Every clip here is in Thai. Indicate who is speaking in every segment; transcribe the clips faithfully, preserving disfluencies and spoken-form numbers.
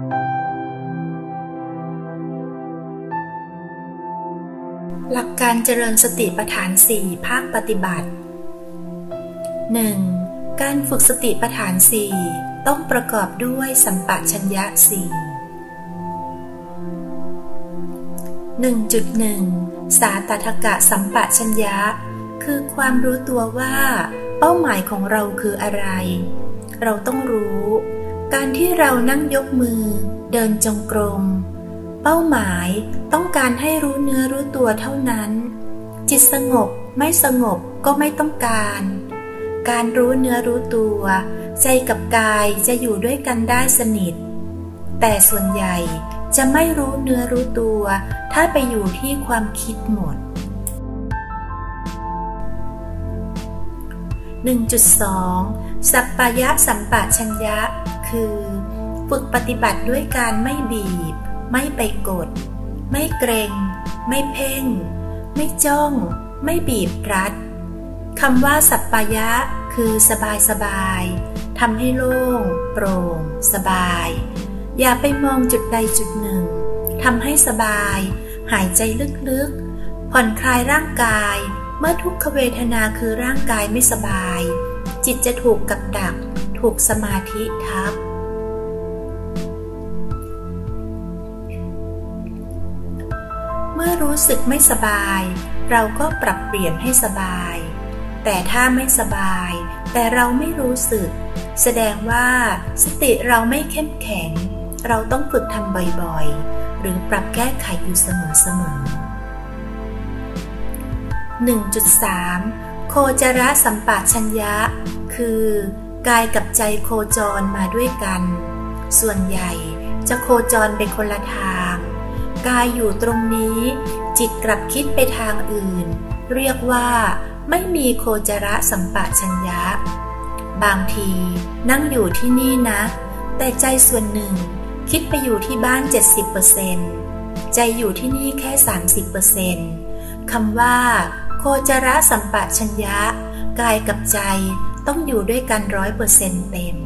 Speaker 1: หลักการเจริญสติปัฏฐานสี่ภาคปฏิบัติ หนึ่ง. การฝึกสติปัฏฐานสี่ต้องประกอบด้วยสัมปชัญญะสี่ หนึ่งจุดหนึ่ง สาตถกสัมปชัญญะคือความรู้ตัวว่าเป้าหมายของเราคืออะไรเราต้องรู้การที่เรานั่งยกมือเดินจงกรมเป้าหมายต้องการให้รู้เนื้อรู้ตัวเท่านั้นจิตสงบไม่สงบก็ไม่ต้องการการรู้เนื้อรู้ตัวใจกับกายจะอยู่ด้วยกันได้สนิทแต่ส่วนใหญ่จะไม่รู้เนื้อรู้ตัวถ้าไปอยู่ที่ความคิดหมด หนึ่งจุดสอง สัปปายะสัมปชัญญะคือฝึกปฏิบัติด้วยการไม่บีบไม่ไปกดไม่เกรงไม่เพ่งไม่จ้องไม่บีบรัดคำว่าสัปปายะคือสบายสบายทำให้โล่งโปร่งสบายอย่าไปมองจุดใดจุดหนึ่งทำให้สบายหายใจลึกๆผ่อนคลายร่างกายเมื่อทุกขเวทนาคือร่างกายไม่สบายจิตจะถูกกับดักถูกสมาธิทับเมื่อรู้สึกไม่สบายเราก็ปรับเปลี่ยนให้สบายแต่ถ้าไม่สบายแต่เราไม่รู้สึกแสดงว่าสติเราไม่เข้มแข็งเราต้องฝึกทำบ่อยๆหรือปรับแก้ไขอยู่เสมอๆ หนึ่งจุดสาม โคจรสัมปชัญญะคือกายกับใจโคจรมาด้วยกันส่วนใหญ่จะโคจรไปคนละทางกายอยู่ตรงนี้จิตกลับคิดไปทางอื่นเรียกว่าไม่มีโคจรสัมปชัญญะบางทีนั่งอยู่ที่นี่นะแต่ใจส่วนหนึ่งคิดไปอยู่ที่บ้าน เจ็ดสิบเปอร์เซ็นต์ ใจอยู่ที่นี่แค่ สามสิบเปอร์เซ็นต์ คำว่าโคจรสัมปชัญญะกายกับใจต้องอยู่ด้วยกัน ร้อยเปอร์เซ็นต์ เต็ม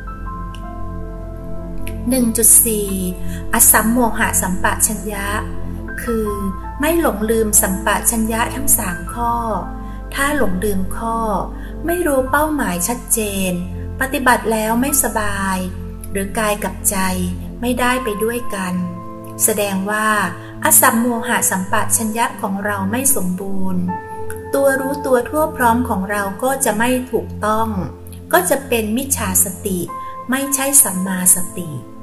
Speaker 1: หนึ่งจุดสี่ อสัมโมหะสัมปชัญญะคือไม่หลงลืมสัมปชัญญะทั้งสามข้อถ้าหลงลืมข้อไม่รู้เป้าหมายชัดเจนปฏิบัติแล้วไม่สบายหรือกายกับใจไม่ได้ไปด้วยกันแสดงว่าอสัมโมหะสัมปชัญญะของเราไม่สมบูรณ์ตัวรู้ตัวทั่วพร้อมของเราก็จะไม่ถูกต้องก็จะเป็นมิจฉาสติไม่ใช่สัมมาสติ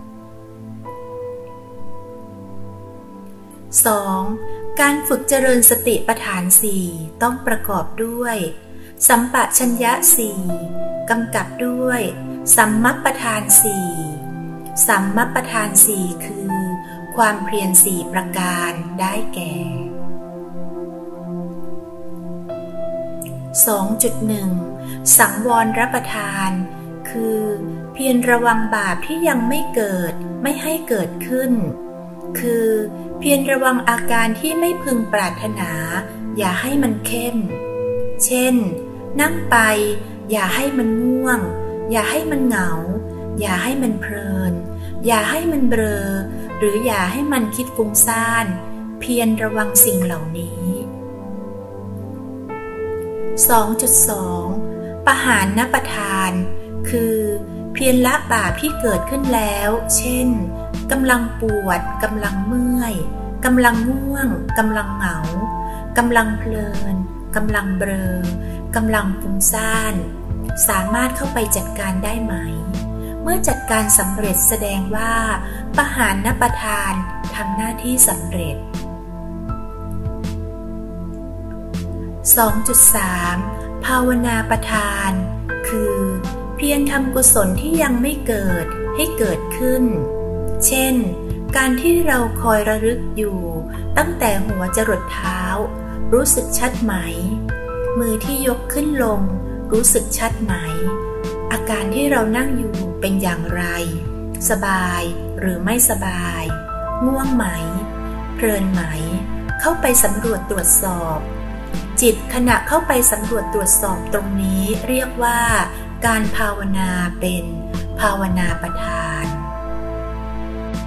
Speaker 1: สอง. การฝึกเจริญสติปัฏฐานสี่ต้องประกอบด้วยสัมปชัญญะสี่กำกับด้วยสัมมัปปทานสี่สัมมัปปทานสี่คือความเพียรสี่ประการได้แก่ สองจุดหนึ่ง สังวรรับประทานคือเพียรระวังบาปที่ยังไม่เกิดไม่ให้เกิดขึ้นคือเพียรระวังอาการที่ไม่พึงปรารถนาอย่าให้มันเข้มเช่นนั่งไปอย่าให้มันง่วงอย่าให้มันเหงาอย่าให้มันเพลินอย่าให้มันเบลอหรืออย่าให้มันคิดฟุ้งซ่านเพียรระวังสิ่งเหล่านี้ สองจุดสอง ปหานนปทานคือเพียรละบาปที่เกิดขึ้นแล้วเช่นกำลังปวดกำลังเมื่อยกำลังง่วงกำลังเหงากำลังเพลินกำลังเบลอกำลังฟุ้งซ่านสามารถเข้าไปจัดการได้ไหมเมื่อจัดการสำเร็จแสดงว่าปหานนปทานทำหน้าที่สำเร็จ สองจุดสาม ภาวนาประทานคือเพียรทำกุศลที่ยังไม่เกิดให้เกิดขึ้นเช่นการที่เราคอยระลึกอยู่ตั้งแต่หัวจรดเท้ารู้สึกชัดไหมมือที่ยกขึ้นลงรู้สึกชัดไหมอาการที่เรานั่งอยู่เป็นอย่างไรสบายหรือไม่สบายง่วงไหมเพลินไหมเข้าไปสำรวจตรวจสอบจิตขณะเข้าไปสำรวจตรวจสอบตรงนี้เรียกว่าการภาวนาเป็นภาวนาประทาน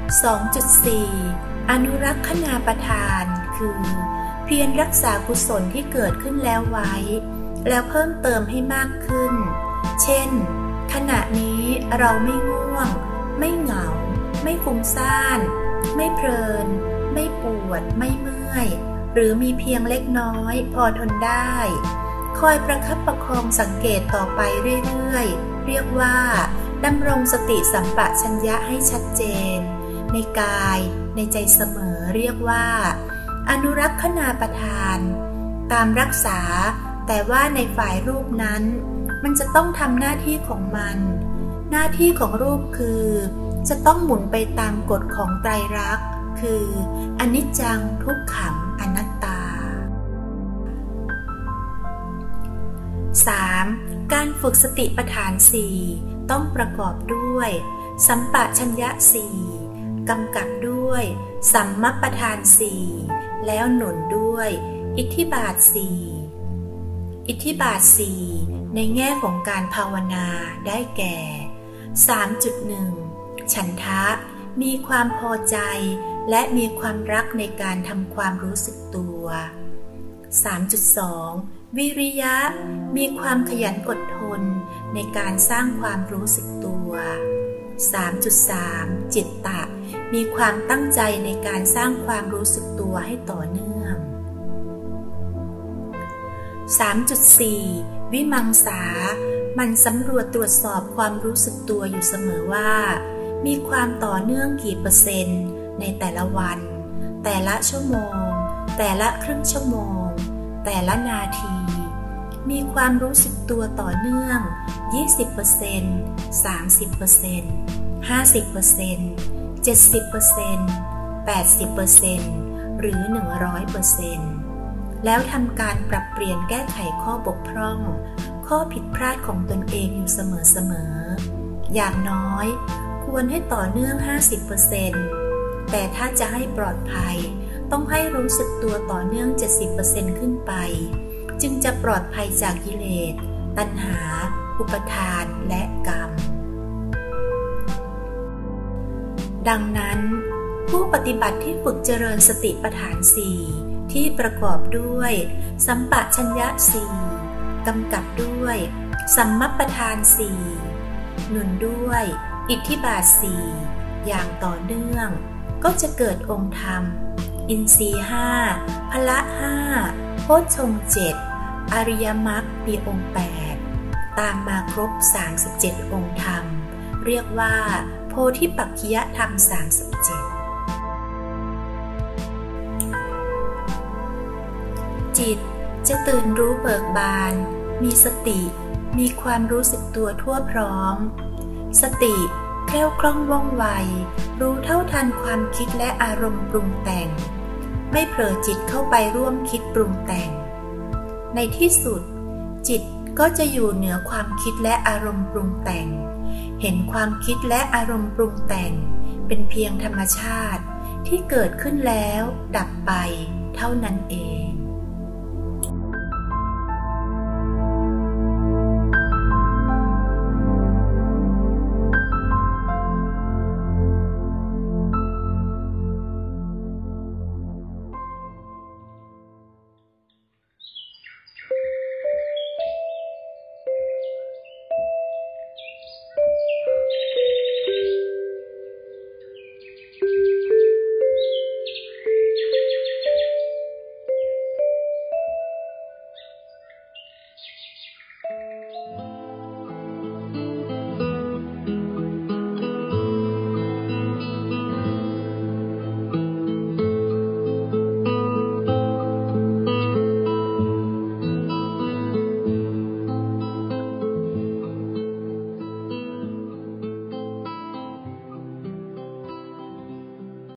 Speaker 1: สองจุดสี่ อนุรักษณาประทานคือเพียรรักษากุศลที่เกิดขึ้นแล้วไว้แล้วเพิ่มเติมให้มากขึ้นเช่นขณะนี้เราไม่ง่วงไม่เหงาไม่ฟุ้งซ่านไม่เพลินไม่ปวดไม่เมื่อยหรือมีเพียงเล็กน้อยพอทนได้คอยประคับประคองสังเกตต่อไปเรื่อยๆเรียกว่าดำรงสติสัมปชัญญะให้ชัดเจนในกายในใจเสมอเรียกว่าอนุรักษณาประทานตามรักษาแต่ว่าในฝ่ายรูปนั้นมันจะต้องทำหน้าที่ของมันหน้าที่ของรูปคือจะต้องหมุนไปตามกฎของไตรลักษณ์คืออนิจจังทุกขังอนัตตา สาม. การฝึกสติปัฏฐานสี่ต้องประกอบด้วยสัมปชัญญะสี่กำกับด้วยสัมมัปปทานสี่แล้วหนุนด้วยอิทธิบาทสี่อิทธิบาทสี่ในแง่ของการภาวนาได้แก่ สามจุดหนึ่ง ฉันทะมีความพอใจและมีความรักในการทำความรู้สึกตัว สามจุดสอง วิริยะมีความขยันอดทนในการสร้างความรู้สึกตัว สามจุดสาม จิตตะมีความตั้งใจในการสร้างความรู้สึกตัวให้ต่อเนื่อง สามจุดสี่ วิมังสามันสำรวจตรวจสอบความรู้สึกตัวอยู่เสมอว่ามีความต่อเนื่องกี่เปอร์เซ็นต์ในแต่ละวันแต่ละชั่วโมงแต่ละครึ่งชั่วโมงแต่ละนาทีมีความรู้สึกตัวต่อเนื่อง ยี่สิบเปอร์เซ็นต์ สามสิบเปอร์เซ็นต์ ห้าสิบเปอร์เซ็นต์ เจ็ดสิบเปอร์เซ็นต์ แปดสิบเปอร์เซ็นต์ หรือ หนึ่งร้อยเปอร์เซ็นต์ แล้วทำการปรับเปลี่ยนแก้ไขข้อบกพร่องข้อผิดพลาดของตนเองอยู่เสมอๆอย่างน้อยควรให้ต่อเนื่อง ห้าสิบเปอร์เซ็นต์ แต่ถ้าจะให้ปลอดภัยต้องให้รู้สึกตัวต่อเนื่อง เจ็ดสิบเปอร์เซ็นต์ ขึ้นไปจึงจะปลอดภัยจากกิเลสตัณหาอุปทานและกรรมดังนั้นผู้ปฏิบัติที่ฝึกเจริญสติปัฏฐานสี่ที่ประกอบด้วยสัมปชัญญะสี่กำกับด้วยสัมมัปปทานสี่หนุนด้วยอิทธิบาทสี่อย่างต่อเนื่องก็จะเกิดองค์ธรรมอินทรีย์ห้าพละห้าโพชฌงค์เจ็ดอริยมรรคมีองค์แปดตามมาครบสามสิบเจ็ดองค์ธรรมเรียกว่าโพธิปักขิยธรรมสามสิบเจ็ดจิตจะตื่นรู้เบิกบานมีสติมีความรู้สึกตัวทั่วพร้อมสติแคล่วคล่องว่องไวรู้เท่าทันความคิดและอารมณ์ปรุงแต่งไม่เผลอจิตเข้าไปร่วมคิดปรุงแต่งในที่สุดจิตก็จะอยู่เหนือความคิดและอารมณ์ปรุงแต่งเห็นความคิดและอารมณ์ปรุงแต่งเป็นเพียงธรรมชาติที่เกิดขึ้นแล้วดับไปเท่านั้นเอง